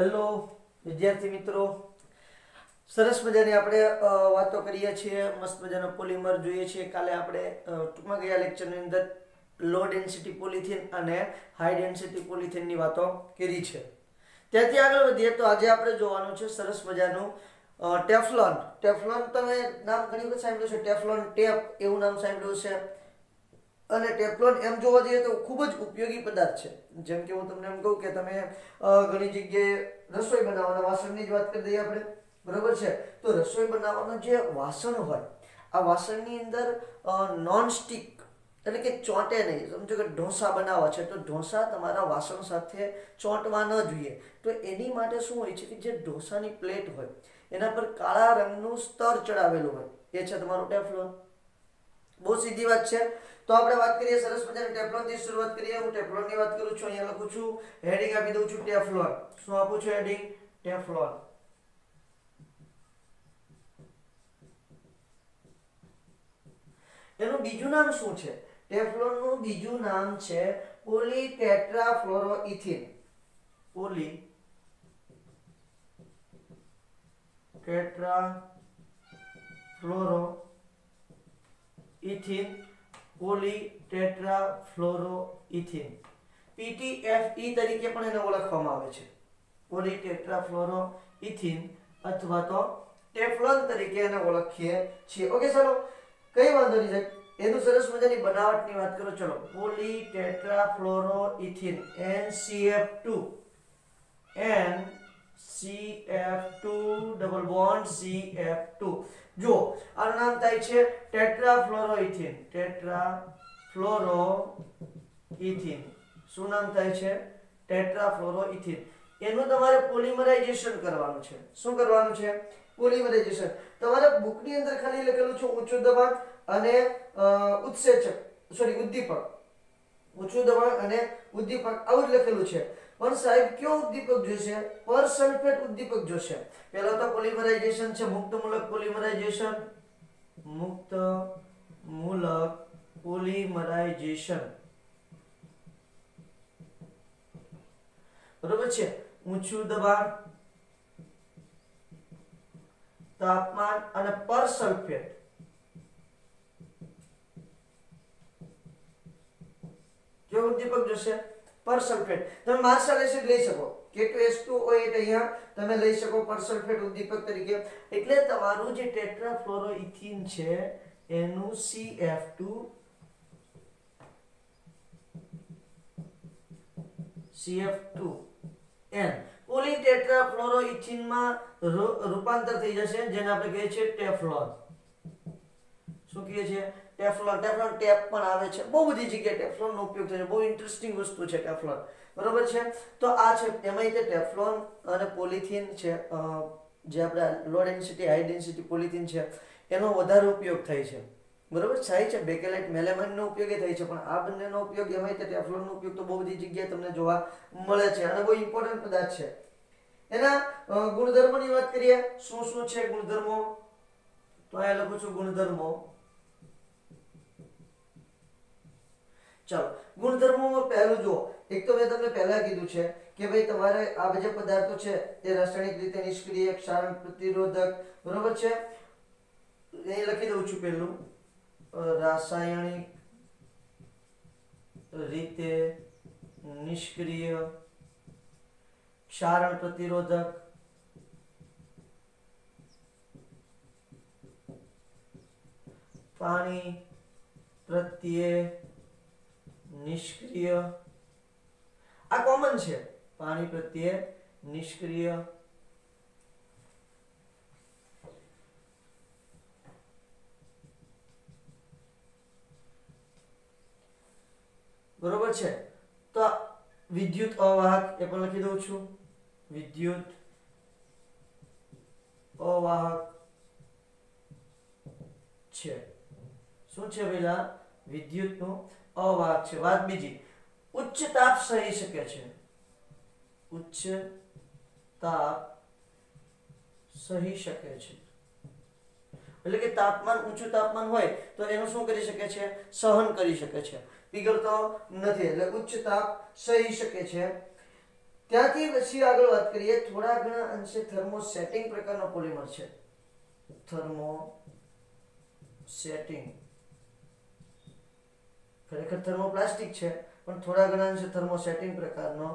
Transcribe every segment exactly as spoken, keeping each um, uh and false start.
Hello વિદ્યાર્થી મિત્રો, સરસ મજાની આપણે વાતો કરીએ છીએ, મસ્ત મજાનો પોલિમર જોઈએ છીએ. કાલે આપણે ટૂંકમાં ગયા લેક્ચરની અંદર લો ડેન્સિટી પોલિથીન અને હાઈ ડેન્સિટી પોલિથીનની વાતો કરી છે. ત્યાંથી આગળ વધીએ તો આજે આપણે જોવાનું છે સરસ મજાનું ટેફલોન. ટેફલોન તમે નામ ઘણી વખત સાંભળ્યું છે, ટેફલોન ટેપ એવું નામ સાંભળ્યું છે. અને ટેફલોન એમ જોવા જઈએ તો ખૂબ જ ઉપયોગી પદાર્થ છે. જેમ કે હું તમને એમ કહું કે તમે ઘણી જગ્યાએ રસોઈ બનાવવાના વાસણની જ વાત કરી દઈએ આપણે, બરોબર છે. તો રસોઈ બનાવવાના જે વાસણ હોય, આ વાસણની અંદર નોન સ્ટિક એટલે કે ચોંટે નહીં. સમજો કે ઢોસા બનાવવા છે તો ઢોસા તમારા વાસણ સાથે ચોંટવા ન જોઈએ. તો એની માટે શું હોય છે કે જે ઢોસાની પ્લેટ હોય એના પર કાળા રંગનું સ્તર ચડાવેલું હોય, એ છે તમારું ટેફલોન. બહુ સીધી વાત છે. તો આપણે વાત કરીએ સરસ મજાની ટેફલોન થી શરૂઆત કરીએ. હું ટેફલોન ની વાત કરું છું, અહીંયા લખું છું, હેડિંગ આપી દઉં છું ટેફલોન. શું આપું છું હેડિંગ? ટેફલોન. એનું બીજું નામ શું છે? ટેફલોન નું બીજું નામ છે પોલીટેટ્રાફ્લોરોઇથિન. પોલી ટેટ્રાફ્લોરોઇથિન, પોલીટેટ્રાફ્લોરોઇથિન, પીટીએફઈ તરીકે પણ એને ઓળખવામાં આવે છે. પોલીટેટ્રાફ્લોરોઇથિન અથવા તો ટેફલોન તરીકે એને ઓળખીએ છીએ. ઓકે, ચલો કઈ વાંધો નહીં સાહેબ. એનું સરસ મજાની બનાવટની વાત કરો. ચલો, polytetrafluoroethene n C F two, n C F two double bond C F two. જો આનું નામ થાય છે ટેટ્રાફ્લોરોઇથિન. ટેટ્રાફ્લોરોઇથિન શું નામ થાય છે? ટેટ્રાફ્લોરોઇથિન. એનું તમારે પોલિમરાઇઝેશન કરવાનું છે. શું કરવાનું છે? પોલિમરાઇઝેશન. તમારા બુકની અંદર ખાલી લખેલું છે ઊંચું દબાણ અને ઉત્સેચક, સોરી ઉદ્દીપક. ઊંચું દબાણ અને ઉદ્દીપક આવું જ લખેલું છે. પણ સાહેબ કયો ઉદ્દીપક જોશે? પર સલ્ફેટ ઉદ્દીપક જોશે. પહેલા તો પોલિમરાઇઝેશન છે, મુક્ત મૂલક પોલિમરાઇઝેશન. મુક્ત મૂલક પોલિમરાઇઝેશન, બરોબર છે. ઊંચું દબાણ, તાપમાન અને પર સલ્ફેટ. કયો ઉદ્દીપક જોશે? પર સલ્ફેટ. તમે માર્શલ એસિડ લઈ શકો, K two S two O eight અહીંયા તમે લઈ શકો પર સલ્ફેટ ઉદ્દીપક તરીકે. એટલે તમારું જે ટેટ્રાફ્લોરોઇથિન છે એનું C F two C F two n polytetrafluoroethene માં રૂપાંતર થઈ જશે, જેને આપણે કહીએ છીએ ટેફલોન. શું કહીએ છીએ? ટેફલોન. ટેફલોન ટેપ પણ આવે છે, બહુ બધી જગ્યાએ ટેફલોનનો ઉપયોગ થાય છે. બહુ ઇન્ટરેસ્ટિંગ વસ્તુ છે ટેફલોન, બરોબર છે. તો આ છે એમાં તે ટેફલોન અને પોલિથીન છે, જે આપણે low density high density polythene છે એનો વધારે ઉપયોગ થાય છે, બરોબર થાય છે. બેકેલાઇટ મેલેમાઇનનો ઉપયોગ થાય છે, પણ આ બંનેનો ઉપયોગ એમાં તે ટેફલોનનો ઉપયોગ તો બહુ બધી જગ્યાએ તમને જોવા મળે છે અને બહુ ઇમ્પોર્ટન્ટ પદાર્થ છે. એના ગુણધર્મોની વાત કરીએ. શું શું છે ગુણધર્મો? તો અહીંયા લખું છું ગુણધર્મો. ચાલો, ગુણધર્મોમાં પહેલું જો, એક તો મેં તમને પહેલા કીધું છે કે ભાઈ તમારે આ બધા પદાર્થો છે એ રાસાયણિક રીતે નિષ્ક્રિય, ક્ષારણ પ્રતિરોધક, બરોબર છે. અહીં લખી દઉં છું પહેલું, રાસાયણિક રીતે નિષ્ક્રિય, ક્ષારણ પ્રતિરોધક, પાણી પ્રત્યે નિષ્ક્રિય. આ કોમન છે, પાણી પ્રત્યે નિષ્ક્રિય. બરોબર છે. તો વિદ્યુત અવાહક એ પણ લખી દઉં છું. વિદ્યુત અવાહક છે. શું છે પેલા? વિદ્યુતનું અવાહક છે. વાત બીજી, ઉચ્ચ તાપ સહી શકે છે. ઉચ્ચ તાપ સહી શકે છે એટલે કે તાપમાન ઊંચું તાપમાન હોય તો એનું શું કરી શકે છે? સહન કરી શકે છે. પીગળતો નથી એટલે ઉચ્ચ તાપ સહી શકે છે. ત્યાંથી પછી આગળ વાત કરીએ, થોડા ઘણા અંશે થર્મોસેટિંગ પ્રકારનો પોલિમર છે. થર્મોસેટિંગ ખરેખર થર્મોપ્લાસ્ટિક છે, પણ થોડા ઘણા અંશે થર્મોસેટિંગ પ્રકારનો,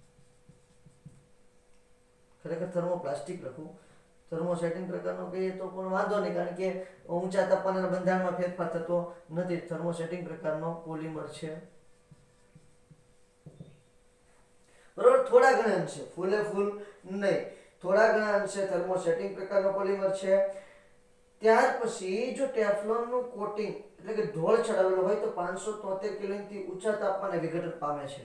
ખરેખર થર્મોપ્લાસ્ટિક લખું, થર્મોસેટિંગ પ્રકારનો કહીએ તો પણ વાંધો નહીં, કારણ કે ઊંચા તાપમાનના બંધારણમાં ફેરફાર થતો નથી. થર્મોસેટિંગ પ્રકારનો પોલિમર છે. બરોબર, થોડા ઘણા અંશે, ફૂલે ફૂલ નહીં, થોડા ઘણા અંશે થર્મોસેટિંગ પ્રકારનો પોલિમર છે. ત્યાર પછી જો ટેફલોનનું કોટિંગ એટલે કે ઢોળ ચડાવેલો હોય તો પાંચસો તોતેર કેલ્વિન થી ઊંચા તાપમાને વિઘટન પામે છે.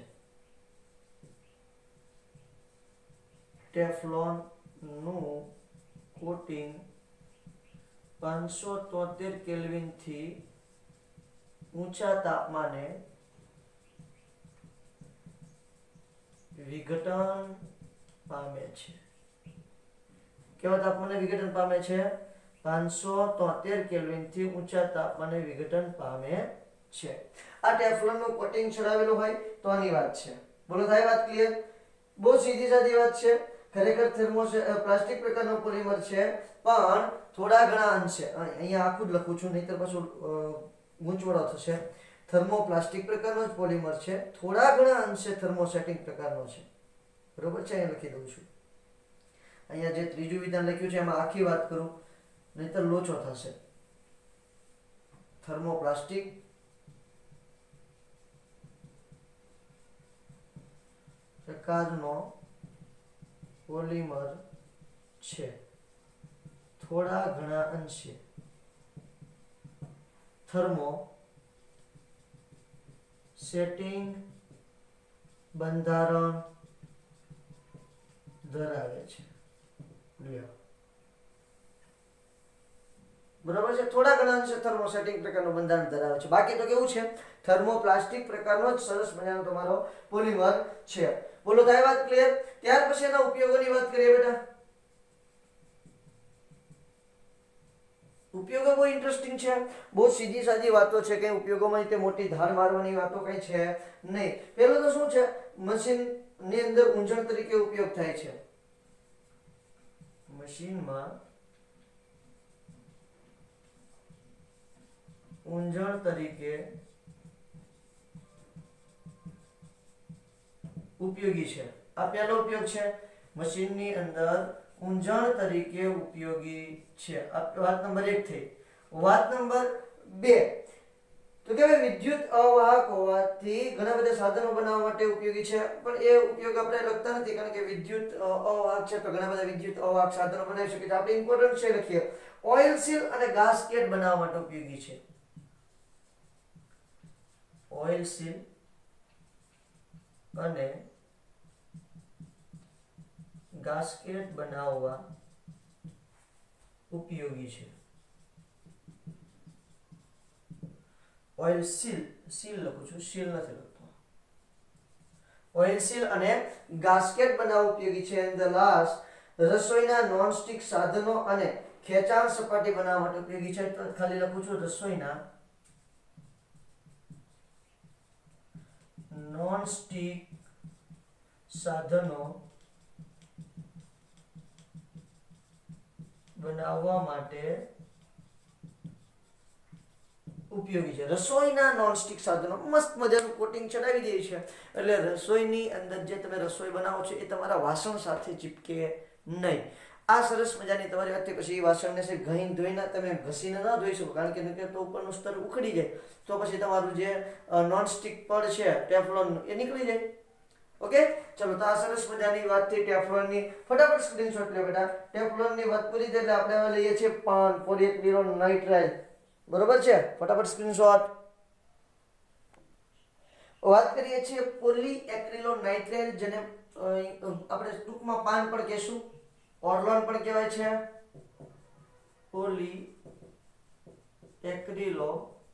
ટેફલોનનું કોટિંગ પાંચસો તોતેર કેલ્વિન થી ઊંચા તાપમાને વિઘટન પામે છે. કેવા તાપમાને વિઘટન પામે છે? પાંચસો તોતેર કેલ્વિન થી ઊંચા તાપમાને વિઘટન પામે છે. આ ટેફલોનનું કોટિંગ ચડાવેલું હોય તો આની વાત છે. બોલો, થાય વાત ક્લિયર? બહુ સીધી સાદી વાત છે. ખરેખર થર્મો પ્લાસ્ટિક પ્રકારનો પોલિમર છે, પણ થોડા ઘણા અંશે, અહીંયા આખું જ લખું છું નહીતર પાછું ગૂંચવડો થશે. થર્મોપ્લાસ્ટિક પ્રકારનો જ પોલિમર છે, થોડા ઘણા અંશે થર્મોસેટિંગ પ્રકારનો છે. બરોબર છે? અહીંયા લખી દઉં છું. અહીંયા જે ત્રીજું વિધાન લખ્યું છે એમાં આખી વાત કરું નહીતર લોચો થશે. થર્મોપ્લાસ્ટિક પ્રકારનો પોલિમર છે, થોડા ઘણા અંશે થર્મો સેટિંગ બંધારણ ધરાવે છે. બરાબર છે? થોડા ઘણા અંશે થર્મોસેટિંગ પ્રકારનું બંધારણ ધરાવે છે. બાકી તો કેવું છે? થર્મોપ્લાસ્ટિક પ્રકારનો જ સરસ મજાનો તમારો પોલિમર છે. બોલો, થાય વાત ક્લિયર? ત્યાર પછી એના ઉપયોગોની વાત કરીએ બેટા. ઉપયોગો બહુ ઇન્ટરેસ્ટિંગ છે, બહુ સીધી સાદી વાતો છે, કઈ ઉપયોગોમાં તે મોટી ધાર મારવાની વાતો કઈ છે નહીં. પહેલું તો શું છે? મશીન ની અંદર ઊંજણ તરીકે ઉપયોગ થાય છે. મશીનમાં ઊંજણ તરીકે ઉપયોગી છે. આ પહેલો ઉપયોગ છે, મશીનની અંદર ઊંજણ તરીકે ઉપયોગી છે. આ વાત નંબર એક થઈ. વાત નંબર બે તો કે વિદ્યુત અવાહક હોવાથી ઘણા બધા સાધનો બનાવવા માટે ઉપયોગી છે, પણ એ ઉપયોગ આપણે લખતા નથી કારણ કે વિદ્યુત અવાહક છે તો ઘણા બધા વિદ્યુત અવાહક સાધનો બનાવી શકીએ છીએ. આપણે ઇમ્પોર્ટન્ટ છે લખીએ, ઓઇલ સીલ અને ગાસ્કેટ બનાવવા માટે ઉપયોગી છે. ઓઇલ સીલ અને ગાસ્કેટ બનાવવા ઉપયોગી છે. ઓઇલ સીલ, સીલ લખું છું, સીલ નથી લખતો. ઓઇલ સીલ અને ગાસ્કેટ બનાવવા ઉપયોગી છે. એન્ડ ધ લાસ્ટ, રસોઈના નોનસ્ટિક સાધનો અને ખેંચાણ સપાટી બનાવવા માટે ઉપયોગી છે. તો ખાલી લખું છું રસોઈના નોનસ્ટિક સાધનો બનાવવા માટે ઉપયોગી છે. રસોઈના નોનસ્ટિક સાધનો મસ્ત મજાનું કોટિંગ ચડાવી દે છે એટલે રસોઈની અંદર જે તમે રસોઈ બનાવો છો એ તમારા વાસણ સાથે ચીપકે નહીં. આ સરસ મજાની તમારી વાત. પછી એ વાસણને છે ઘસીને ધોઈને તમે ઘસીને ના ધોઈ શકો કારણ કે નકર તો ઉપરનું સ્તર ઉખડી જાય તો પછી તમારું જે નોનસ્ટિક પડ છે ટેફલોન એ નીકળી જાય. ઓકે, ચલો તો આ સરસ મજાની વાત થઈ ટેફલોનની. ફટાફટ સ્ક્રીનશોટ લે બેટા. ટેફલોનની વાત પૂરી થઈ એટલે આપણે હવે લઈએ છીએ પાન પોલીએક્રિલોન નાઇટ્રાઇલ. બરોબર છે? ફટાફટ સ્ક્રીનશોટ. વાત કરીએ છીએ પોલીએક્રિલોન નાઇટ્રાઇલ, જેને આપણે ટૂંકમાં પાન પણ કહેશું, ઓર્લોન પણ કહેવાય છે. પોલીએક્રિલો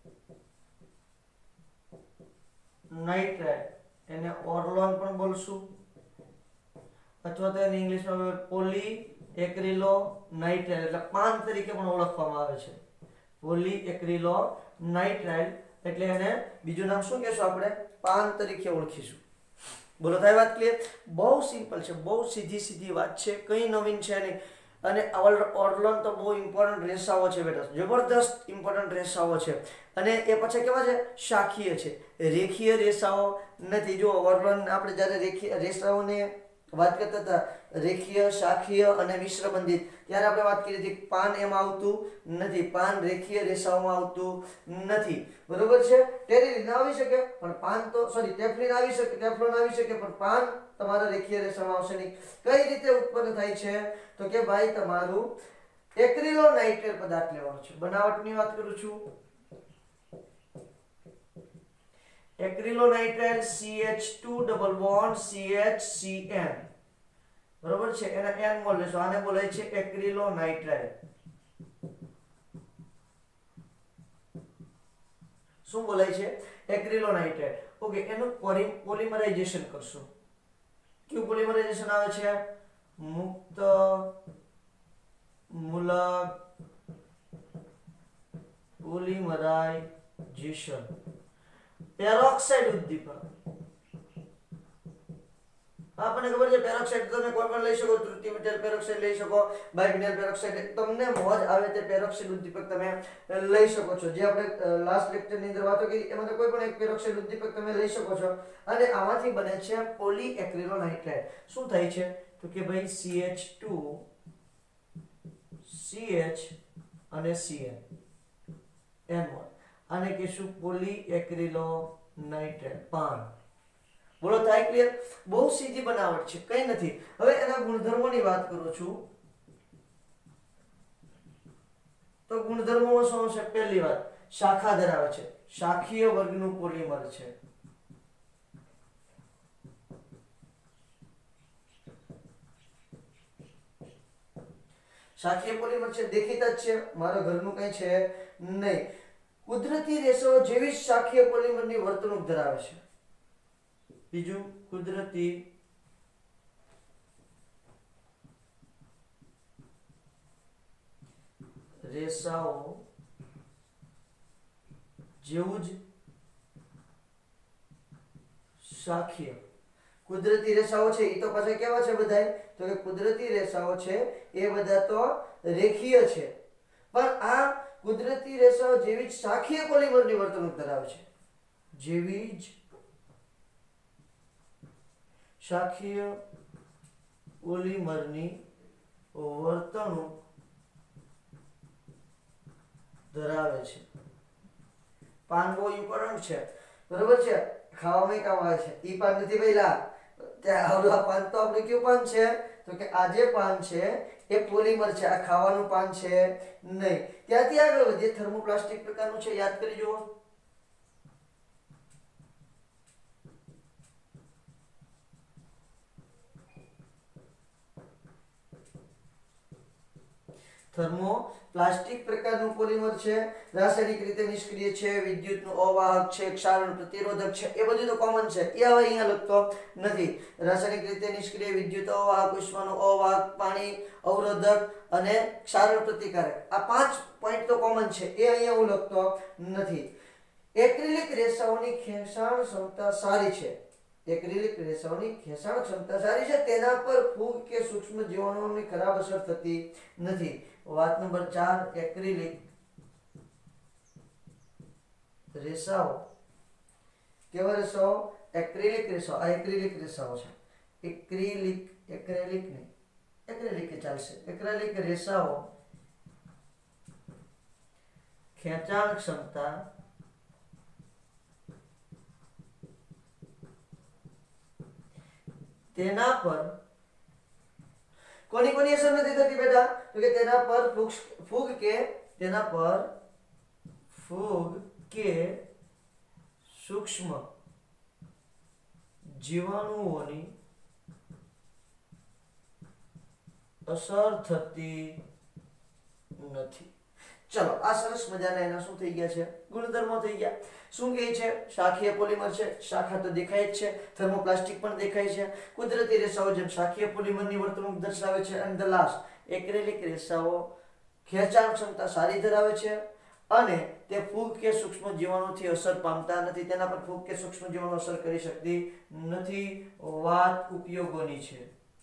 નાઇટ્રાઇલ, એને ઓર્લોન પણ બોલશું અથવા તો એને ઇંગ્લિશમાં પોલીએક્રિલો નાઇટ્રાઇલ એટલે પાન તરીકે પણ ઓળખવામાં આવે છે. પોલીએક્રિલો નાઇટ્રાઇલ એટલે એને બીજું નામ શું કહેશું આપણે? પાન તરીકે ઓળખીશું. બોલો થાય વાત ક્લિયર? બહુ સિમ્પલ છે, બહુ સીધી સીધી વાત છે, કંઈ નવીન છે નહીં. અને ઓર્લોન તો બહુ ઇમ્પોર્ટન્ટ રેસાઓ છે બેટા, જબરદસ્ત ઇમ્પોર્ટન્ટ રેસાઓ છે. અને એ પછી કેવા છે? શાખીય છે, રેખીય રેસાઓ નથી. જો ઓર્લોન આપણે જ્યારે રેખીય રેસાઓને વાત કરતા હતા, રેખીય, શાખીય અને મિશ્ર બંધિત, ત્યારે આપણે વાત કરી હતી પાન એમાં આવતું નથી, પાન રેખીય રેસાઓમાં આવતું નથી, બરોબર છે. ટેરેલિન આવી શકે પણ પાન તો સોરી ટેફ્લિન આવી શકે, ટેફ્લોન આવી શકે પણ પાન તમારા રેખીય રેસામાં આવશે નહીં. કઈ રીતે ઉત્પન્ન થાય છે? તો કે ભાઈ તમારું એક્રિલોનાઇટ્રેટ પદાર્થ લેવાનો છે. બનાવટની વાત કરું છું. Acrylonitrate C H two double bond C H C N, બરોબર છે. એના n મોલ લેશો. આને બોલાય છે એક્રિલોનાઇટ્રેટ. શું બોલાય છે? એક્રિલોનાઇટ્રેટ. ઓકે, એનું પોલિમરાઇઝેશન કરશું. ક્યુ પોલિમરાઇઝેશન આવે છે? મુક્ત મૂલક પોલિમરાઇઝેશન. પેરોક્સાઇડ ઉદ્દીપક. આપણને ખબર છે પેરોક્સાઇડ તમે કોઈ પણ લઈ શકો, તૃતીય મેટલ પેરોક્સાઇડ લઈ શકો, બાયફિનાઇલ પેરોક્સાઇડ, તમને મોજ આવે તે પેરોક્સાઇડ ઉદ્દીપક તમે લઈ શકો છો. જે આપણે લાસ્ટ લેક્ચર ની અંદર વાતો કરી એમાં કોઈ પણ એક પેરોક્સાઇડ ઉદ્દીપક તમે લઈ શકો છો. અને આમાંથી બને છે પોલીએક્રિલોનાઇટ્રેટ. શું થાય છે? તો કે ભાઈ C H two C H અને સી એન એન વન, આને કહીશું પોલીએક્રિલોનાઇટ્રેટ પાન. બોલો થાય ક્લિયર? બહુ સીધી બનાવટ છે, કઈ નથી. હવે એના ગુણધર્મોની વાત કરું છું તો ગુણધર્મોમાં શું છે? પહેલી વાત, શાખા ધરાવે છે, શાખીય વર્ગનું પોલિમર છે. શાખીય પોલિમર છે, દેખીતા જ છે, મારા ઘરનું કઈ છે નહીં. કુદરતી રેસાઓ જેવી જ શાખીય પોલિમરની વર્તણૂક ધરાવે છે. બીજું, કુદરતી રેસાઓ જેવું જ શાખીય. કુદરતી રેસાઓ છે એ તો પાછા કેવા છે બધાય? તો કે કુદરતી રેસાઓ છે એ બધા તો રેખીય છે, પણ આ કુદરતી રેસાઓ જેવી જ શાખીય પોલિમરની વર્તણૂક ધરાવે છે. જેવી જ શાખીય પોલિમરની વર્તણૂક ધરાવે છે. પાન બહુ ઇમ્પોર્ટન્ટ છે, બરોબર છે, ખાવામાં કામ આવે છે. ઈ પાન નથી પહેલા ત્યાં પાન તો આપણે કયું પાન છે? તો કે આ જે પાન છે એ પોલિમર છે, આ ખાવાનું પાન છે નહીં. ત્યાંથી આગળ વધીએ, થર્મોપ્લાસ્ટિક પ્રકારનું છે, યાદ કરી જુઓ. થર્મોપ્લાસ્ટિક પ્રકારનું પોલિમર છે, રાસાયણિક રીતે નિષ્ક્રિય છે, વિદ્યુતનું અવાહક છે, ક્ષારણ પ્રતિરોધક છે, એ બધું તો કોમન છે, એ હવે અહીંયા લખતો નથી. રાસાયણિક રીતે નિષ્ક્રિય, વિદ્યુત અવાહક, ઉષ્માનું અવાહક, પાણી અવરોધક અને ક્ષારણ પ્રતિકારક, આ પાંચ પોઈન્ટ તો કોમન છે, એ અહીંયા હું લખતો નથી. એક્રિલિક રેસાઓની ખેંચાણ ક્ષમતા સારી છે. એક્રિલિક રેસાઓની ખેંચાણ ક્ષમતા સારી છે, તેના પર ફૂગ કે સૂક્ષ્મ જીવાણુઓની ખરાબ અસર થતી નથી. વાત નંબર ચાર, એક્રિલિક રેસાઓ કેવા રેસાઓ? એક્રિલિક રેસાઓ. આ એક્રિલિક રેસાઓ છે. એક્રિલિક એક્રેલિક નહીં, એક્રેલિક ચાલશે. એક્રેલિક રેસાઓ ખેંચાણ ક્ષમતા તેના પર કોની કોની અસર નથી થતી બેટા? તો કે તેના પર ફૂગ ફૂગ કે તેના પર ફૂગ કે સૂક્ષ્મ જીવાણુઓની અસર થતી નથી. ચલો, આ સરસ મજાના એના શું થઈ ગયા છે? ગુણધર્મો થઈ ગયા. શું કહે છે? શાખીય પોલિમર છે, શાખા તો દેખાય જ છે, થર્મોપ્લાસ્ટિક પણ દેખાય છે, કુદરતી રેસાઓ જેમ શાખીય પોલિમરની વર્તણૂક દર્શાવે છે, અને ધ લાસ્ટ એક્રેલિક રેસાઓ ખેંચાણ ક્ષમતા સારી ધરાવે છે, અને તે ફૂગ કે સૂક્ષ્મ જીવાણુથી અસર પામતા નથી, તેના પર ફૂગ કે સૂક્ષ્મ જીવાણુ અસર કરી શકતી નથી. વાત ઉપયોગોની છે.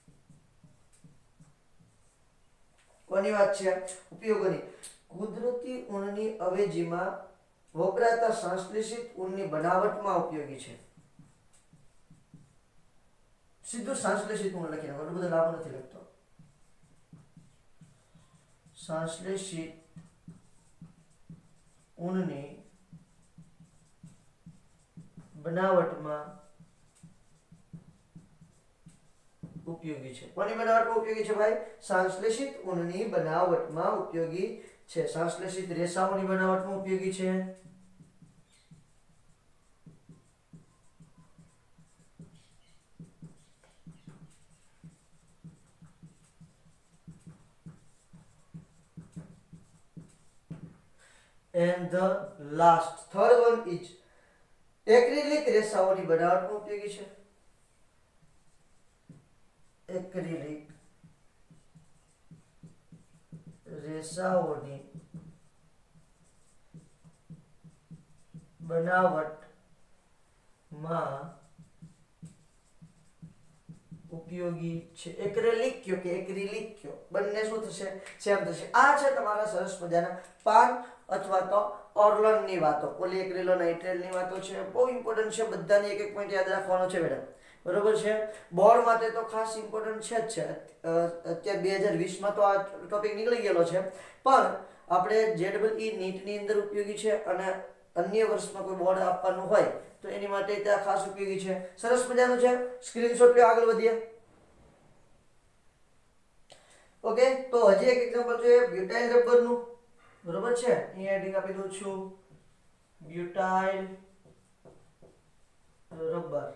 કોની વાત છે? ઉપયોગોની. કુદરતી ઊનની અવેજીમાં વપરાતા સંશ્લેષિત ઊનની બનાવટમાં ઉપયોગી છે. સીધું સંશ્લેષિત ઊન લખી નાખો, બધું લાભ નથી લખતો. સંશ્લેષિત ઊનની બનાવટમાં ઉપયોગી છે. કોની બનાવટમાં ઉપયોગી છે ભાઈ? સંશ્લેષિત ઊનની બનાવટમાં ઉપયોગી છે. સંશ્લેષિત રેસાઓની બનાવટમાં ઉપયોગી છે. And the last third one is acrylic રેસાઓની બનાવટમાં ઉપયોગી છે. એક્રિલિક રેસાઓની બનાવટમાં ઉપયોગી છે. એક્રેલિક કયો કે એક્રિલિક કયો, બંને શું થશે? સેમ થશે. આ છે તમારા સરસ મજાના પાન અથવા તો ઓર્લોનની વાતો, પોલીએક્રિલોનાઇટ્રેટની વાતો છે. બહુ ઇમ્પોર્ટન્ટ છે, બધાની એક એક પોઈન્ટ યાદ રાખવાનો છે બેટા. બરોબર છે? બોર્ડ માટે તો ખાસ ઇમ્પોર્ટન્ટ છે જ છે. અત્યારે બે હજાર વીસમાં તો આ ટોપિક નીકળી ગયેલો છે, પણ આપણે જેડબલ ઈ નીટની અંદર ઉપયોગી છે અને અન્ય વર્ષમાં કોઈ બોર્ડ આપવાનું હોય તો એની માટે ત્યાં ખાસ ઉપયોગી છે. સરસ મજાનું છે. સ્ક્રીનશોટ લો, આગળ વધીએ. ઓકે, તો હજી એક એક્ઝામ્પલ જોઈએ બ્યુટાઇલ રબરનું. બરોબર છે? અહીંયા હેડિંગ આપી દઉં છું, બ્યુટાઇલ રબર.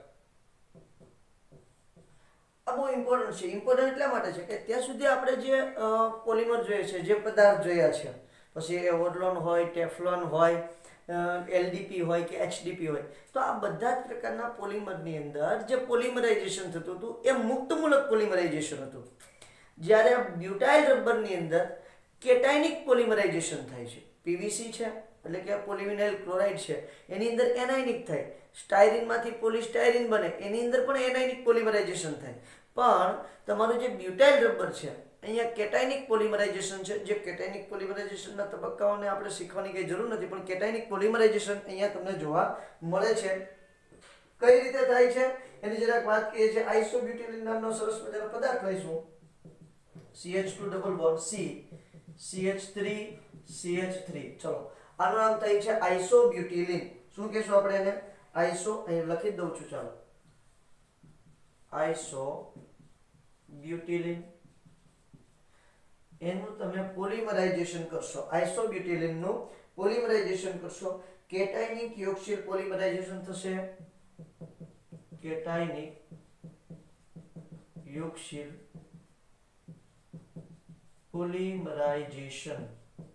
આ બહુ ઇમ્પોર્ટન્ટ છે. ઇમ્પોર્ટન્ટ એટલા માટે છે કે ત્યાં સુધી આપણે જે પોલિમર જોઈએ છે, જે પદાર્થ જોયા છે, પછી એ ઓર્લોન હોય, ટેફલોન હોય, એલડીપી હોય કે એચડીપી હોય, તો આ બધા જ પ્રકારના પોલિમરની અંદર જે પોલિમરાઇઝેશન થતું હતું એ મુક્તમૂલક પોલિમરાઇઝેશન હતું. જ્યારે બ્યુટાઇલ રબરની અંદર કેટાયનિક પોલિમરાઇઝેશન થાય છે. પીવીસી છે એટલે કે પોલિવિનાઇલ ક્લોરાઇડ છે, એની અંદર એનાયનિક થાય. સ્ટાયરીનમાંથી પોલિસ્ટાયરીન બને, એની અંદર પણ એનાયનિક પોલિમરાઇઝેશન થાય. પણ તમારું જે બ્યુટાઇલ રબર છે અહીંયા કેટાયનિક પોલિમરાઇઝેશન છે. જે કેટાયનિક પોલિમરાઇઝેશનના તબક્કાઓને આપણે શીખવાની કઈ જરૂર નથી, પણ કેટાયનિક પોલિમરાઇઝેશન અહીંયા તમને જોવા મળે છે. કઈ રીતે થાય છે એની જરાક વાત કરીએ છીએ. આઇસોબ્યુટિલિન નામનો સરસ મજાનો પદાર્થ લઈશું. C H two double bond C C H three C H three. ચલો, આનું નામ થાય છે આઇસોબ્યુટિલિન. શું કહેશું આપણે એને? આઇસો, અહીં લખી દઉં છું. ચાલો, આઇસોબ્યુટિલિન. એનું તમે પોલિમરાઇઝેશન કરશો. આઇસોબ્યુટિલિનનું પોલિમરાઇઝેશન કરશો. કેટાયનિક યોગશીલ પોલિમરાઇઝેશન થશે. કેટાયનિક યોગશીલ પોલિમરાઇઝેશન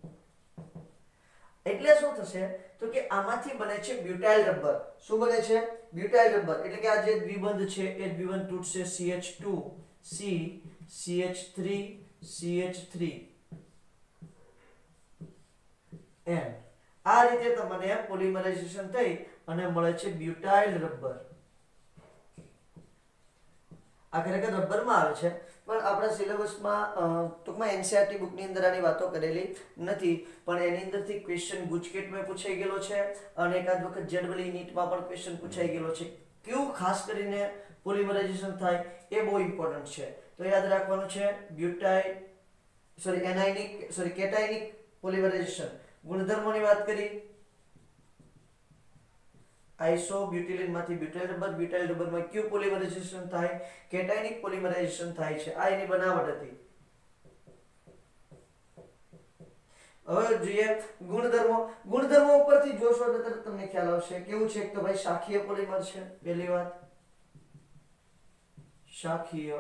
એટલે શું થશે? તો કે આમાંથી બને છે બ્યુટાઇલ રબર. શું બને છે? Butyl rubber. એટલે કે આ જે દ્વિબંધ છે એ દ્વિબંધ તૂટશે. C H two C C H three C H three n. આ રીતે તમને પોલિમરાઇઝેશન થઈ અને મળે છે બ્યુટાઇલ રબર. આ ખરેખર રબરમાં આવે છે, પણ આપણા સિલેબસમાં ટૂંકમાં એનસીઆરટી બુકની અંદર આની વાતો કરેલી નથી, પણ એની અંદરથી ક્વેશ્ચન ગુજકેટમાં પૂછાઈ ગયેલો છે અને એકાદ વખત જેડબલ નીટમાં પણ ક્વેશ્ચન પૂછાઈ ગયેલો છે. કેવું ખાસ કરીને પોલિમરાઇઝેશન થાય એ બહુ ઇમ્પોર્ટન્ટ છે. તો યાદ રાખવાનું છે butyl sorry anionic sorry cationic polymerisation. ગુણધર્મોની વાત કરી. આઇસોબ્યુટિલિન માંથી બ્યુટાઇલ રબર, બ્યુટાઇલ રબરમાં ક્યુ પોલિમરાઇઝેશન થાય? કેટાયનિક પોલિમરાઇઝેશન થાય છે. આ એની બનાવટ હતી. હવે જોઈએ ગુણધર્મો. ગુણધર્મો ઉપરથી જોશો તો તરત તમને ખ્યાલ આવશે. કેવું છે? તો ભાઈ શાખીય પોલિમર છે. પહેલી વાત, શાખીય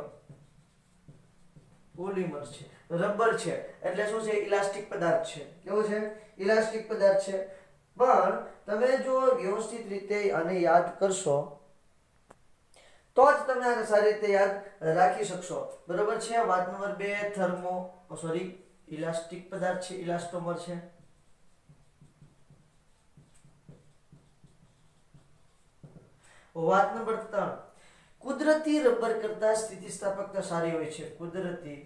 પોલિમર છે. રબર છે એટલે શું છે? ઇલાસ્ટિક પદાર્થ છે. કેવો છે? ઇલાસ્ટિક પદાર્થ છે. પણ તમે જો વ્યવસ્થિત રીતે આને યાદ કરશો તો જ તમે આને સારી રીતે યાદ રાખી શકશો. બરોબર છે? વાત નંબર બે, થર્મો સોરી ઇલાસ્ટિક પદાર્થ છે, ઇલાસ્ટોમર છે. વાત નંબર ત્રણ, કુદરતી રબર કરતા સ્થિતિસ્થાપકતા સારી હોય છે. કુદરતી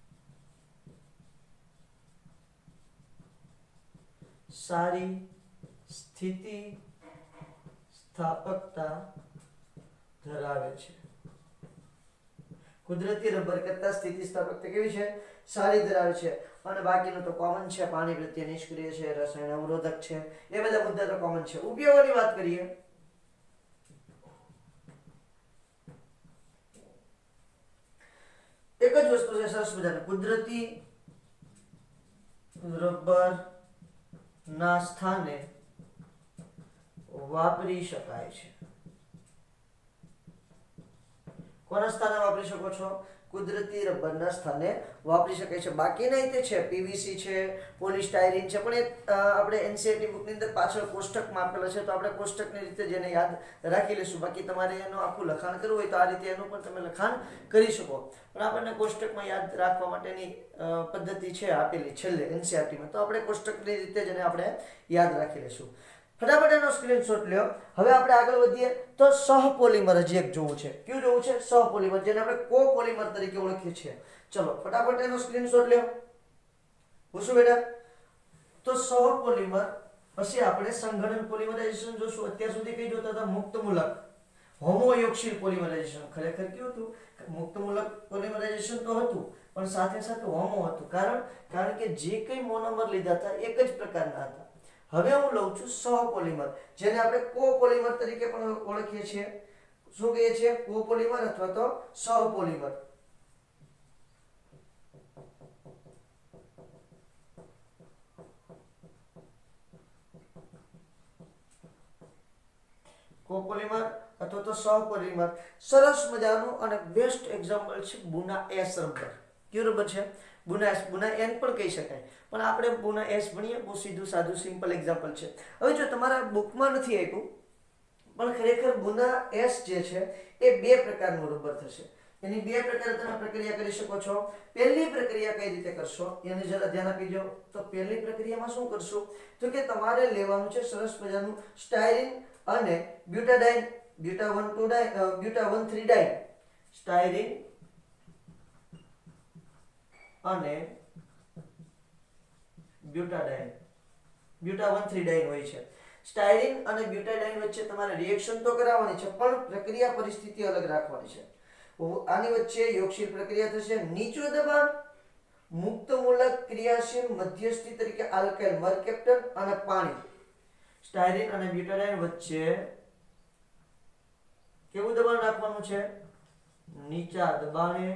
સારી સ્થિતિ સ્થાપકતા ધરાવે છે. કુદરતી રબર કરતા સ્થિતિસ્થાપકતા કેવી છે? સારી ધરાવે છે. અને બાકીનું તો કોમન છે, પાણી પ્રત્યે નિષ્ક્રિય છે, રસાયણ અવરોધક છે, એ બધા મુદ્દા તો કોમન છે. ઉપયોગોની વાત કરીએ, એક જ વસ્તુ છે સરસ મજાની, કુદરતી રબર ના સ્થાને વાપરી શકાય છે. કોના સ્થાને વાપરી શકો છો? કુદરતી રબરના સ્થાને વાપરી શકાય છે. બાકીના તે છે પીવીસી છે, પોલિસ્ટાયરીન છે, પણ એ આપણે એનસીઈઆરટી બુકની અંદર પાછળ કોષ્ટકમાં આપેલા છે, તો આપણે કોષ્ટકની રીતે જેને યાદ રાખી લઈશું. બાકી તમારે એનું આખું લખાણ કરવું હોય તો આ રીતે એનું પણ તમે લખાણ કરી શકો, પણ આપણને કોષ્ટકમાં યાદ રાખવા માટેની પદ્ધતિ છે આપેલી છેલ્લે એનસીઈઆરટીમાં, તો આપણે કોષ્ટકની રીતે જેને આપણે યાદ રાખી લઈશું. ફટાફટ એનો સ્ક્રીનશોટ લ્યો. હવે આપણે આગળ વધીએ તો સહપોલિમર હજી એક જોવું છે. કયું જોવું છે? સહપોલિમર, જેને આપણે કોપોલિમર તરીકે ઓળખીએ છીએ. ચલો ફટાફટ એનો સ્ક્રીનશોટ લ્યો. પૂછું બેટા? તો સહપોલિમર પછી આપણે સંઘનન પોલિમરાઇઝેશન જોશું. અત્યાર સુધી કઈ જોતા હતા? મુક્તમૂલક હોમોયોક્સિલ પોલિમરાઇઝેશન. ખરેખર કેવું હતું? મુક્તમૂલક પોલિમરાઇઝેશન તો હતું, પણ સાથે સાથે હોમો હતું. કારણ કારણ કે જે કઈ મોનોમર લીધા હતા એક જ પ્રકારના હતા. હવે હું લઉં છું સહપોલિમર, જેને આપણે કોપોલિમર તરીકે પણ ઓળખીએ છીએ. શું કહીએ છીએ? કોપોલિમર અથવા તો સહપોલિમર. કોપોલિમર અથવા તો સહપોલિમર. સરસ મજાનું અને બેસ્ટ એક્ઝામ્પલ છે બુના એસ રબર. કયું રબર છે? Buna S. બુના એન પણ કહી શકાય, પણ આપણે બુના એસ ભણીએ, બહુ સીધું સાદું સિમ્પલ એક્ઝામ્પલ છે. હવે જો તમારા બુકમાં નથી આપ્યું, પણ ખરેખર બુના એસ જે છે એ બે પ્રકારનું રબર થશે. એની બે પ્રકારે તમે પ્રક્રિયા કરી શકો છો. પહેલી પ્રક્રિયા કઈ રીતે કરશો એને જરા ધ્યાન આપીજો. તો પહેલી પ્રક્રિયામાં શું કરશું? તો કે તમારે લેવાનું છે સરસ મજાનું સ્ટાયરીન અને butadiene, buta one two diene, buta one three diene, styrene અને butadiene, buta one three diene હોય છે. સ્ટાયરીન અને બ્યુટાડાઇન વચ્ચે તમારે રિએક્શન તો કરાવવાની છે, પણ પ્રક્રિયા પરિસ્થિતિ અલગ રાખવાની છે. આની વચ્ચે યોગશીલ પ્રક્રિયા થશે. નીચું દબાણ મુક્તમૂલક ક્રિયાશીલ મધ્યસ્થી તરીકે આલ્કાઇલ મરકેપ્ટન અને પાણી, સ્ટાયરીન અને બ્યુટાડાઇન વચ્ચે કેવું દબાણ રાખવાનું છે? નીચા દબાણે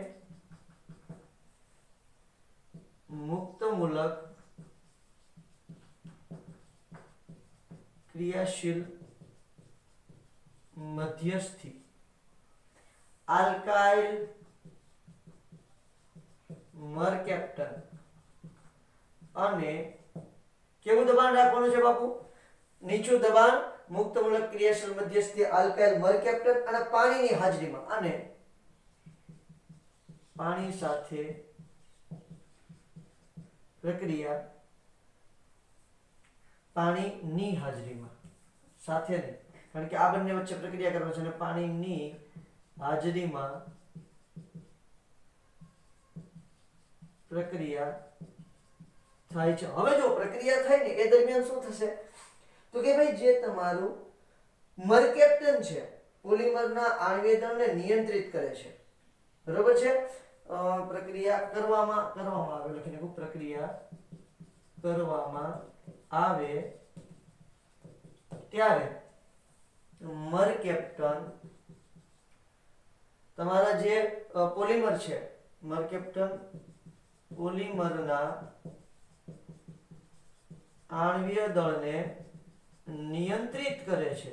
મુક્તમૂલક ક્રિયાશીલ મધ્યસ્થી આલ્કાઇલ મરકેપ્ટન અને કેવું દબાણ રાખવાનું છે બાપુ? નીચું દબાણ મુક્તમૂલક ક્રિયાશીલ મધ્યસ્થી આલ્કાઇલ મરકેપ્ટન અને પાણીની હાજરીમાં, અને પાણી સાથે પ્રક્રિયા, પાણીની હાજરીમાં, સાથે નહીં, કારણ કે આ બંને વચ્ચે પ્રક્રિયા કરવાની છે અને પાણીની હાજરીમાં પ્રક્રિયા થાય છે. હવે જો પ્રક્રિયા થાય ને એ દરમિયાન શું થશે? તો કે ભાઈ જે તમારું મરકેપ્ટન છે પોલિમરના આણ્વીય દળને નિયંત્રિત કરે છે, બરોબર છે? પ્રક્રિયા કરવામાં કરવામાં આવે લખીને પ્રક્રિયા કરવામાં આવે ત્યારે મરકેપ્ટન તમારા જે પોલિમર છે, મરકેપ્ટન પોલિમરના આણ્વીય દળને નિયંત્રિત કરે છે.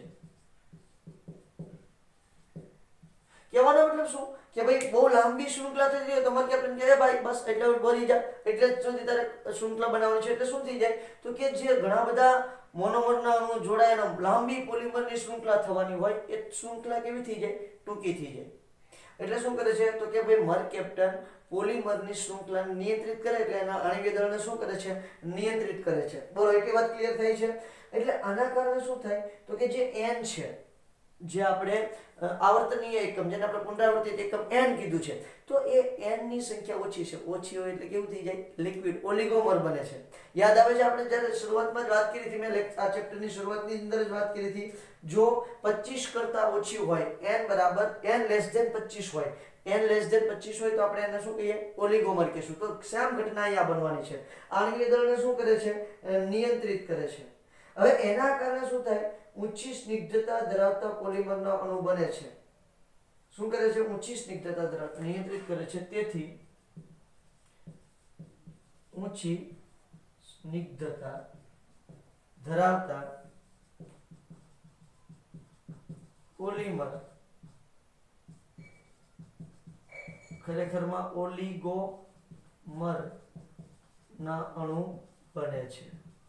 કહેવાનો મતલબ શું? કે ભાઈ બહુ લાંબી શૃંખલા થઈ જાય તો મરકેપ્ટન કહે ભાઈ બસ એટલે ભરી જાય, એટલે સુધી તારે શૃંખલા બનાવવાની છે. એટલે શું થઈ જાય? તો કે જે ઘણા બધા મોનોમરના અણુ જોડાયેલા લાંબી પોલિમરની શૃંખલા થવાની હોય એ શૃંખલા કેવી થઈ જાય? ટૂંકી થઈ જાય. એટલે શું કરે છે? તો કે ભાઈ મરકેપ્ટન પોલિમરની શૃંખલાને નિયંત્રિત કરે, એટલે એના આણ્વીય દળને શું કરે છે? નિયંત્રિત કરે છે. બોલો એટલી વાત ક્લિયર થઈ છે? એટલે આના કારણે શું થાય? તો કે જે એન છે જે આપણે આવર્તનીય એકમ જેને આપણે પુનરાવર્તિત એકમ n કીધું છે, તો એ n ની સંખ્યા ઓછી છે. ઓછી હોય એટલે કેવું થઈ જાય? લિક્વિડ ઓલિગોમર બને છે. યાદ આવે છે આપણે જ્યારે શરૂઆતમાં જ વાત કરી હતી, મેં આ ચેપ્ટરની શરૂઆતની અંદર જ વાત કરી હતી, જો પચીસ કરતા ઓછી હોય, n બરાબર n લેસ ધેન પચીસ હોય, n લેસ ધેન પચીસ હોય તો આપણે એને શું કહીએ? ઓલિગોમર કહીશું. તો સેમ ઘટના અહીંયા બનવાની છે. આણ્વિય દળને શું કરે છે? નિયંત્રિત કરે છે. હવે એના કારણે શું થાય? ઊંચી સ્નિગ્ધતા ધરાવતા પોલિમરના અણુ બને છે. શું કરે છે? ઊંચી સ્નિગ્ધતા ધરાવતા નિયંત્રિત કરે છે. તેથી ઊંચી સ્નિગ્ધતા ધરાવતા પોલિમર ખરેખરમાં ઓલિગોમર ના અણુ બને છે.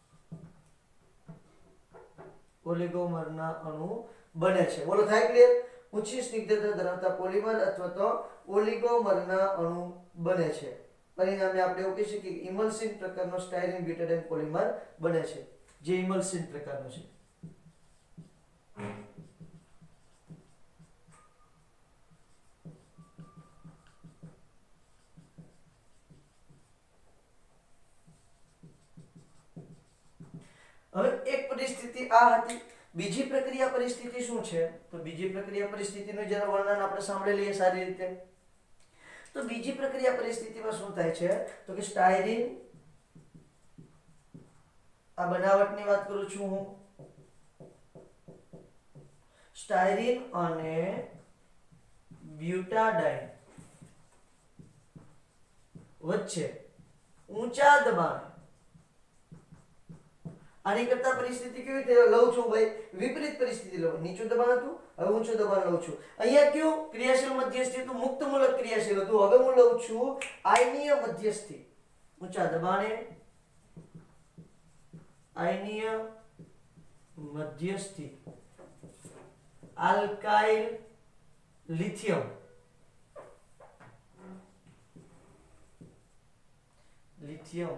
ઓલિગોમર ના અણુ બને છે. બોલો થાય ક્લિયર? ઊંચી સ્નિગ્ધતા ધરાવતા પોલિમર અથવા તો ઓલિગોમર ના અણુ બને છે. પરિણામે આપણે એવું કહી શકીએ કે ઇમલ્સિન પ્રકારનો સ્ટાયરીન બ્યુટાડાઇન પોલિમર બને છે, જે ઇમલ્સિન પ્રકારનો છે. હવે એક પરિસ્થિતિ આ હતી. બીજી પ્રક્રિયા પરિસ્થિતિ શું છે? તો બીજી પ્રક્રિયા પરિસ્થિતિનું જરા વર્ણન આપણે સાંભળી લઈએ સારી રીતે. તો બીજી પ્રક્રિયા પરિસ્થિતિમાં શું થાય છે? તો કે સ્ટાયરીન, આ બનાવટની વાત કરું છું હું, સ્ટાયરીન અને બ્યુટાડાઇન વચ્ચે ઊંચા દબાણે, આની કરતા પરિસ્થિતિ કેવી રીતે લઉં છું ભાઈ? વિપરીત પરિસ્થિતિ લઉં. નીચું દબાણ હતું, હવે ઊંચું દબાણ લઉં છું. અહીંયા કયું ક્રિયાશીલ મધ્યસ્થી હતું? મુક્તમૂલક ક્રિયાશીલ હતું. હવે હું લઉં છું આયનીય મધ્યસ્થી. ઊંચા દબાણે આયનીય મધ્યસ્થી આલ્કાઇલ લિથિયમ લિથિયમ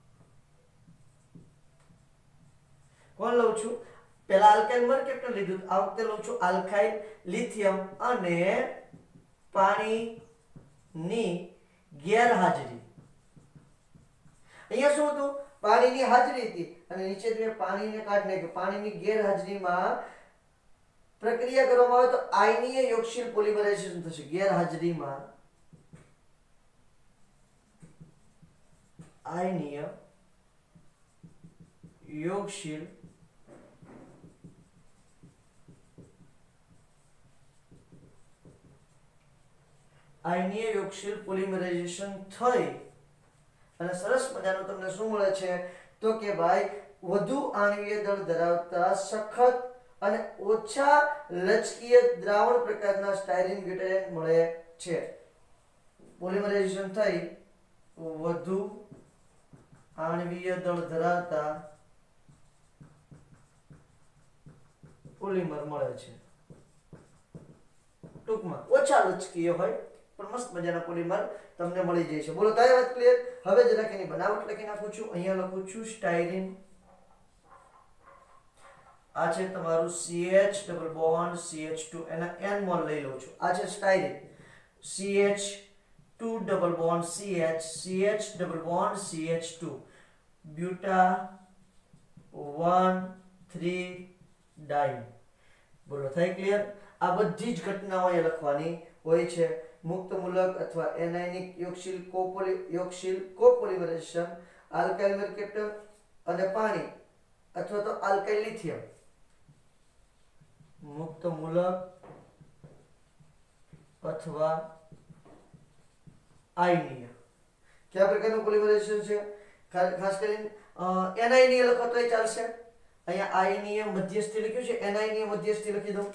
કોણ લઉં છું? પહેલા આલ્કાઇલ મરકેપ્ટન લીધું, આ વખતે લઉં છું આલ્કાઇલ લિથિયમ અને પાણીની ગેરહાજરી. અહીંયા શું હતું? પાણીની હાજરી હતી અને નીચે તમે પાણીને કાઢી નાખ્યું. પાણીની ગેરહાજરીમાં પ્રક્રિયા કરવામાં આવે તો આયનીય યોગશીલ પોલિમરાઇઝેશન થશે. ગેરહાજરીમાં આયનીય યોગશીલ આયનીય યોગશીલ પોલિમરાઇઝેશન થઈ અને સરસ મજાનું તમને શું મળે છે? તો કે ભાઈ વધુ આણ્વીય દળ ધરાવતા સખત અને ઓછા લચકીય દ્રાવણ પ્રકારના સ્ટાયરીન બ્યુટાડાઇન મળે છે. પોલિમરાઇઝેશન થઈ વધુ આણ્વીય દળ ધરાવતા પોલિમર મળે છે. ટૂંકમાં ઓછા લચકીય હોય પણ મસ્ત મજાના પોલિમર તમને મળી જાય છે. બોલો તારી વાત ક્લિયર? હવે જરાક એની બનાવટ લખી નાખું છું. અહીંયા લખું છું સ્ટાયરીન, આ છે તમારું C H double bond C H two, એના n મોલ લઈ લઉં છું. આ છે styrene, C H two double bond C H, C H double bond C H two, buta one three diene. બોલો થાય ક્લિયર? આ બધી જ ઘટનાઓ અહીંયા લખવાની હોય છે. મુક્તમૂલક અથવા એનાયનિક યોગશીલ કોપોલી યોગશીલ કોપોલિમરાઇઝેશન, આલ્કાઇલ મરકેપ્ટન અને પાણી અથવા તો આલ્કાઇલ લિથિયમ. મુક્તમૂલક અથવા આયનીય કયા પ્રકારનું પોલિમરાઇઝેશન છે? ખાસ કરીને એનાયનીય લખો તોય ચાલશે. અહીંયા આયનીય મધ્યસ્થી લખ્યું છે, એનાયનીય મધ્યસ્થી લખી દઉં.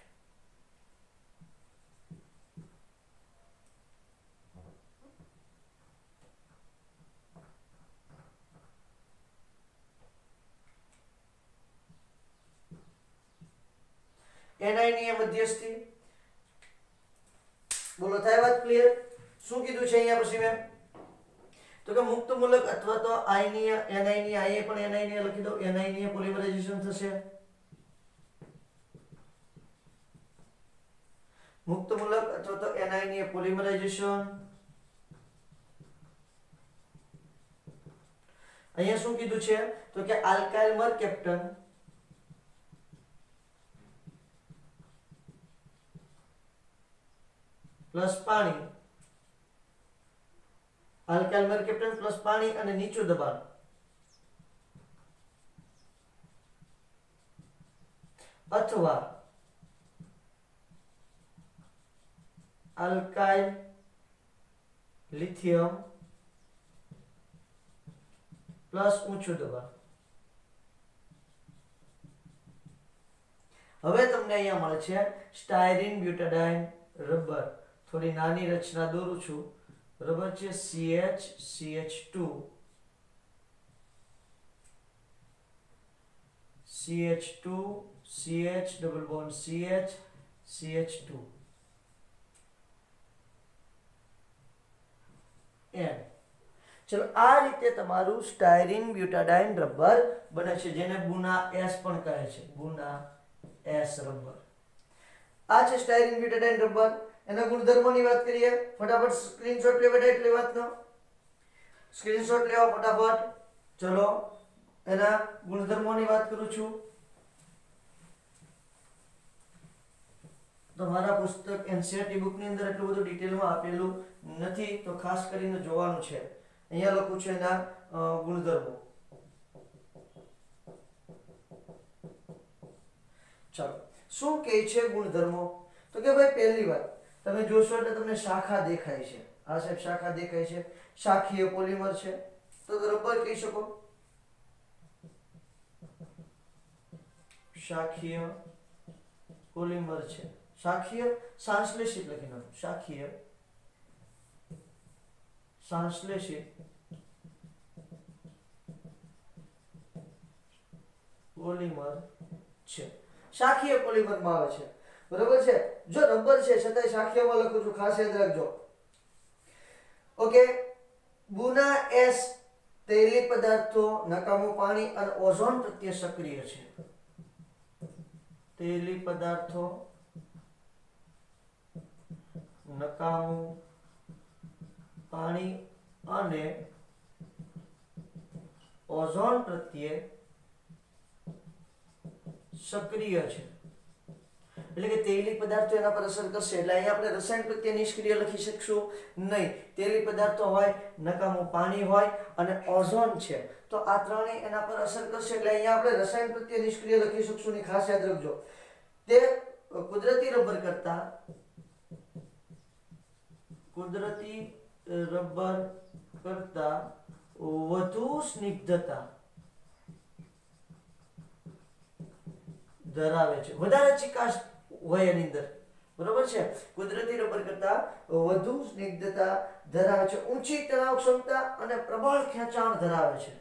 એનાયનીય મધ્યસ્થી. બોલો થાય વાત ક્લિયર? શું કીધું છે અહીંયા પછી મેં? તો કે મુક્ત મૂલક અથવા તો આયનીય એનાયનીય, આયે પણ એનાયનીય લખી દો. એનાયનીય પોલિમરાઇઝેશન થશે. મુક્ત મૂલક અથવા તો એનાયનીય પોલિમરાઇઝેશન. અહીંયા શું કીધું છે તો કે આલ્કાઇલ મરકેપ્ટન પ્લસ પાણી, આલ્કાઇલ મરકેપ્ટન પ્લસ પાણી અને નીચું દબાણ અથવા આલ્કાઇલ લિથિયમ પ્લસ ઊંચું દબાણ. હવે તમને અહીંયા મળે છે સ્ટાયરીન બ્યુટાડાઇન રબર. થોડી નાની રચના દોરું છું. રબર છે C H C H two C H two C H double bond C H C H two n. ચલો આ રીતે તમારું સ્ટાયરીન બ્યુટાડાઇન રબર બને છે, જેને બુના એસ પણ કહે છે. Buna S rubber. આ છે સ્ટાયરીન બ્યુટાડાઇન રબર. એના ગુણધર્મોની વાત કરીએ. ફટાફટ સ્ક્રીનશોટ લેવા એટલે વાતનો સ્ક્રીનશોટ લેવા ફટાફટ. ચલો એના ગુણધર્મોની વાત કરું છું. તમારા પુસ્તક એનસીઈઆરટી બુક ની અંદર એટલું બધું ડિટેલમાં આપેલું નથી, તો ખાસ કરીને જોવાનું છે. અહીંયા લખું છું એના ગુણધર્મો. ચાલો શું કહે છે ગુણધર્મો? તો કે ભાઈ પહેલી વાત તમે જોશો એટલે તમને શાખા દેખાય છે. આ સાહેબ શાખા દેખાય છે. શાખીય પોલિમર છે, તો રબર કહી શકો. શાખીય પોલિમર છે. શાખીય સંશ્લેષિત લખી નાખો. શાખીય સંશ્લેષિત પોલિમર છે. શાખીય પોલિમરમાં આવે છે, બરોબર છે. જો રબર છે છતાંય શાખીયમાં લખું છું, ખાસ યાદ રાખજો. ઓકે. બુના એસ તૈલી પદાર્થો, નકામું પાણી અને ઓઝોન પ્રત્યે સક્રિય છે. તૈલી પદાર્થો, નકામું પાણી અને ઓઝોન પ્રત્યે સક્રિય છે. એટલે કે તૈલી પદાર્થો એના પર અસર કરશે. એટલે અહીંયા આપણે રસાયણ પ્રત્યે નિષ્ક્રિય લખી શકશું નહીં. તૈલી પદાર્થો હોય, નકામું પાણી હોય અને ઓઝોન છે, તો આ ત્રણેય એના પર અસર કરશે. એટલે અહીંયા આપણે રસાયણ પ્રત્યે નિષ્ક્રિય લખી શકશું નહીં. ખાસ યાદ રાખજો. તે કુદરતી રબર કરતા કુદરતી રબર કરતા વધુ સ્નિગ્ધતા ધરાવે છે. વધારે ચિકાસ હોય એની અંદર, બરોબર છે. કુદરતી રબર કરતા વધુ સ્નિગ્ધતા ધરાવે છે. ઊંચી તણાવ ક્ષમતા અને પ્રબળ ખેંચાણ ધરાવે છે.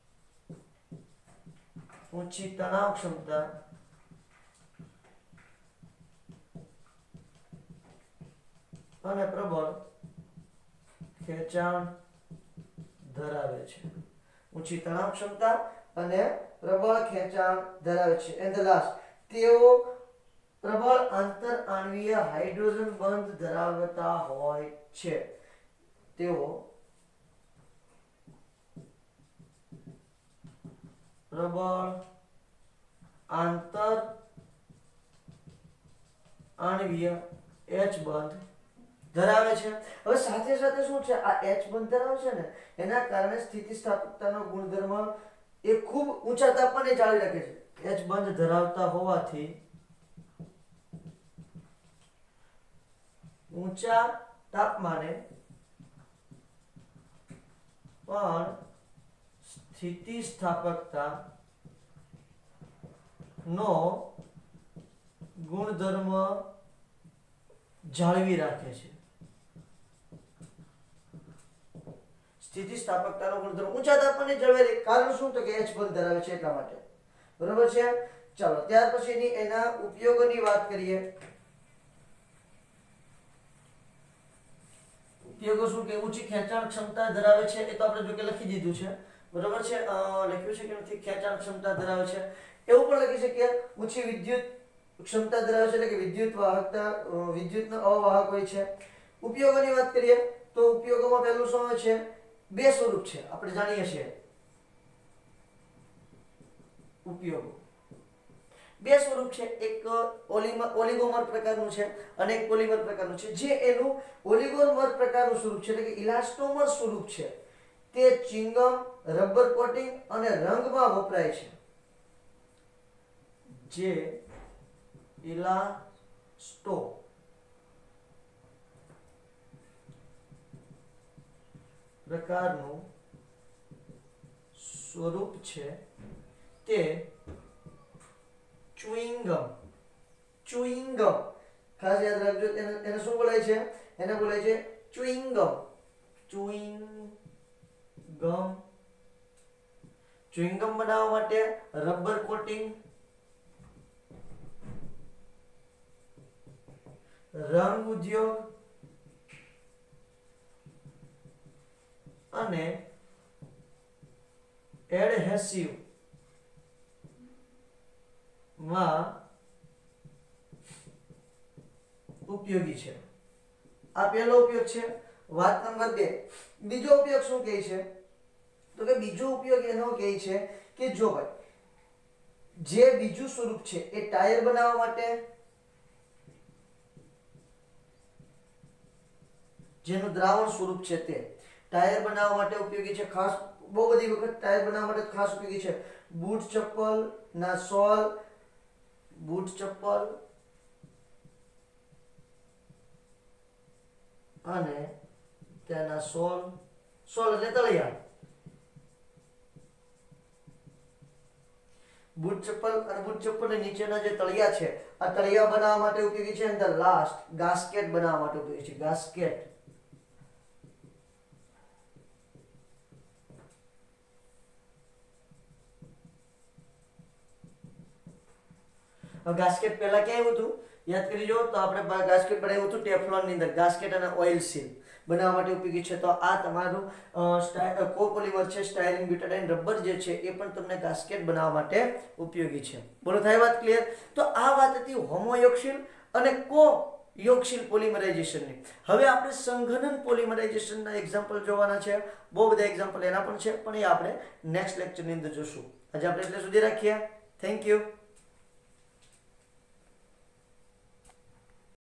ઊંચી તણાવ ક્ષમતા અને પ્રબળ ખેંચાણ ધરાવે છે. ઊંચી તણાવ ક્ષમતા અને પ્રબળ ખેંચાણ ધરાવે છે. એન્ડ ધ લાસ્ટ, તેઓ પ્રબળ આંતર આણ્વીય હાઇડ્રોજન બંધ ધરાવતા હોય છે. તેઓ પ્રબળ આંતર આણ્વીય એચ બંધ ધરાવે છે. હવે સાથે સાથે શું છે, આ એચ બંધ ધરાવે છે ને, એના કારણે સ્થિતિસ્થાપકતાનો ગુણધર્મ એ ખૂબ ઊંચા તાપમાને જાળવી રાખે છે. એચ બંધ ધરાવતા હોવાથી ઊંચા તાપમાને પણ સ્થિતિસ્થાપકતા નો ગુણધર્મ જાળવી રાખે છે. સ્થિતિસ્થાપકતાનો ગુણધર્મ ઊંચા તાપમાને જળવાઈ રહે. કારણ શું? તો કે એચ બંધ ધરાવે છે એટલા માટે. બરોબર છે. ચાલો ત્યાર પછીની એના ઉપયોગોની વાત કરીએ. ઉપયોગો શું કે ઊંચી ખેંચાણ ક્ષમતા ધરાવે છે, એ તો આપણે જો કે લખી દીધું છે. બરોબર છે. લખ્યું છે કે નથી? ખેંચાણ ક્ષમતા ધરાવે છે. એવું પણ લખી શકીએ ઊંચી વિદ્યુત ક્ષમતા ધરાવે છે એટલે કે વિદ્યુત વાહકતા વિદ્યુતનો અવાહક હોય છે। ઉપયોગોની વાત કરીએ તો ઉપયોગોમાં પહેલું શું હોય છે? બે સ્વરૂપ છે, આપણે જાણીએ છીએ। ઉપયોગો બે સ્વરૂપ છે, એક ઓલિગોમર પ્રકારનું છે અને એક પોલિમર પ્રકારનું છે। જે એનું ઓલિગોમર પ્રકારનું સ્વરૂપ છે એટલે કે ઇલાસ્ટોમર સ્વરૂપ છે તે ચિંગમ, રબર કોટિંગ અને રંગમાં વપરાય છે। જે ઇલાસ્ટો પ્રકારનું સ્વરૂપ છે તે ચ્યુઇંગમ ચ્યુઇંગમ ખાસ યાદ રાખજો, એને એને શું બોલાય છે? એને બોલાય છે ચ્યુઇંગમ ચ્યુઇંગમ ચ્યુઇંગમ બનાવવા માટે રબર કોટિંગ, રંગ ઉદ્યોગ અને એડહેસિવ માં ઉપયોગી છે। આ પહેલો ઉપયોગ છે। વાત નંબર બે, બીજો ઉપયોગ શું કહે છે? તો કે બીજો ઉપયોગ એનો કહે છે કે જો ભાઈ જે બીજું સ્વરૂપ છે એ ટાયર બનાવવા માટે, જેનું દ્રાવણ સ્વરૂપ છે તે ટાયર બનાવવા માટે ઉપયોગી છે। ખાસ બહુ બધી વખત ટાયર બનાવવા માટે ખાસ ઉપયોગી છે। બૂટ ચપ્પલ ના સોલ, બૂટ ચપ્પલ અને તેના સોલ, સોલ એટલે તળિયા, બૂટ ચપ્પલ અને બૂટ ચપ્પલની નીચેના જે તળિયા છે આ તળિયા બનાવવા માટે ઉપયોગી છે। અને ધ લાસ્ટ ગાસ્કેટ બનાવવા માટે ઉપયોગી છે। ગાસ્કેટ ગાસ્કેટ પહેલા ક્યાં આવ્યું હતું યાદ કરી જો તો આપણે ગાસ્કેટ બનાવ્યું હતું ટેફલોન ની અંદર। ગાસ્કેટ અને ઓઇલ સીલ બનાવવા માટે ઉપયોગી છે। તો આ તમારું કોપોલિમર છે, સ્ટાયરીન બ્યુટાડાઇન રબર જે છે એ પણ તમને ગાસ્કેટ બનાવવા માટે ઉપયોગી છે। બોલો થાય વાત ક્લિયર? તો આ વાત હતી હોમોયોક્સિલ અને કો યોક્સિલ પોલિમરાઇઝેશનની। હવે આપણે સંઘનન પોલિમરાઇઝેશનના એક્ઝામ્પલ જોવાના છે। બહુ બધા એક્ઝામ્પલ એના પણ છે, પણ એ આપણે નેક્સ્ટ લેક્ચરની અંદર જોશું। આજે આપણે એટલે સુધી રાખીએ। Thank you.